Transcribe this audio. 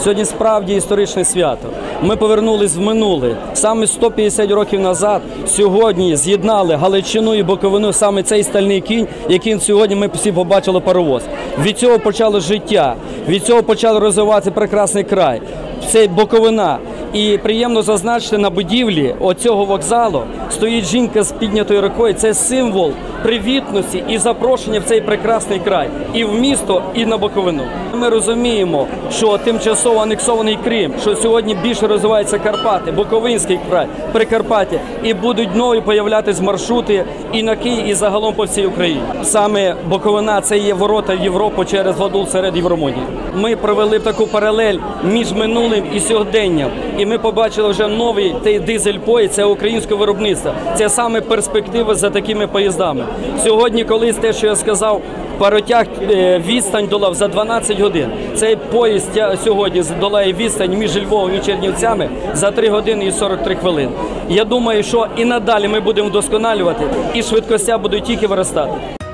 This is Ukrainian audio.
Сьогодні справді історичне свято. Ми повернулись в минуле. Саме 150 років назад сьогодні з'єднали Галичину і Буковину саме цей стальний кінь, який сьогодні ми всі побачили паровоз. Від цього почало життя, від цього почав розвивати прекрасний край. Це Буковина. І приємно зазначити, на будівлі оцього вокзалу стоїть жінка з піднятою рукою. Це символ привітності і запрошення в цей прекрасний край. І в місто, і на Буковину. Ми розуміємо, що тимчасово анексований Крим, що сьогодні більше розвиваються Карпати, Буковинський край, Прикарпаття. І будуть нові появлятись маршрути і на Київ, і загалом по всій Україні. Саме Буковина – це є ворота в Європу через Гладул серед Євромонії. Ми провели таку паралель між минулим і сьогоденням. І ми побачили вже новий дизель-поїзд, це українського виробництва. Це саме перспектива за такими поїздами. Сьогодні, колись те, що я сказав, паротяг відстань долав за 12 годин. Цей поїзд сьогодні долає відстань між Львовом і Чернівцями за 3 години і 43 хвилини. Я думаю, що і надалі ми будемо вдосконалювати, і швидкості будуть тільки виростати.